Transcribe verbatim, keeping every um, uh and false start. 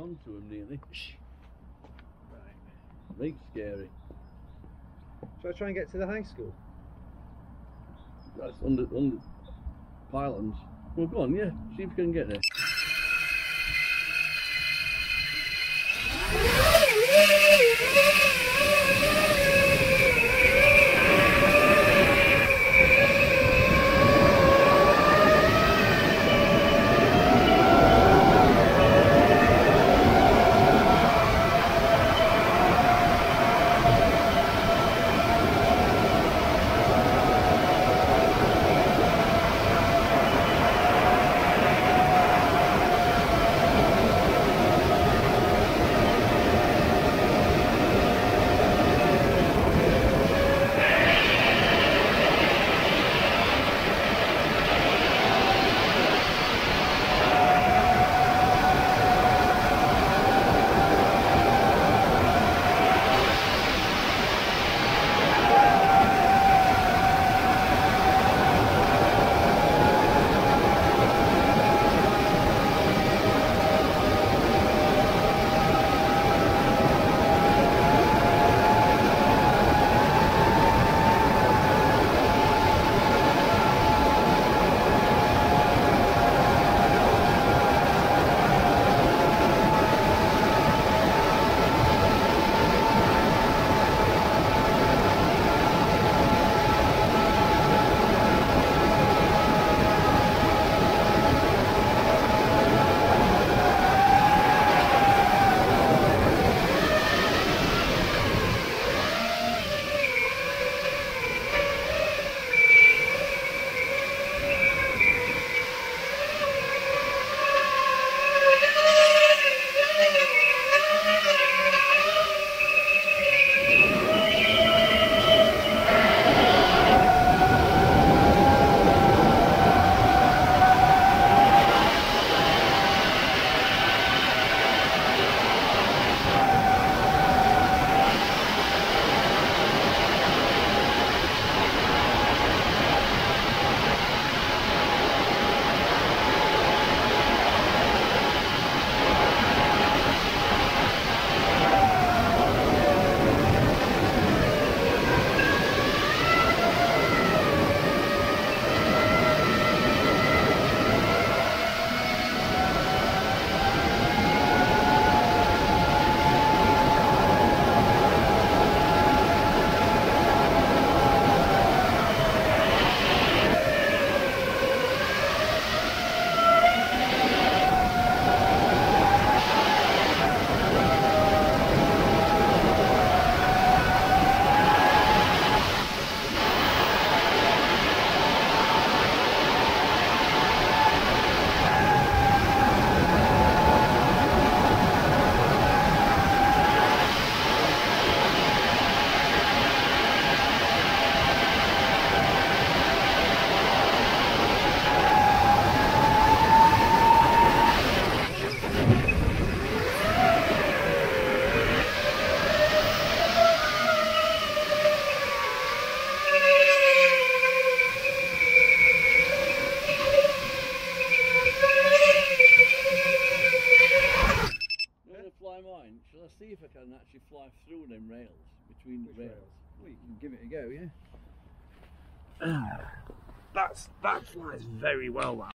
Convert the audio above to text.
onto them nearly. Right. Make scary. Shall I try and get to the high school? That's under under pylons. Well, go on, yeah. See if you can get there. Shall I see if I can actually fly through them rails, between the rails? rails? Well, you can give it a go, yeah. That's, that flies very well, that.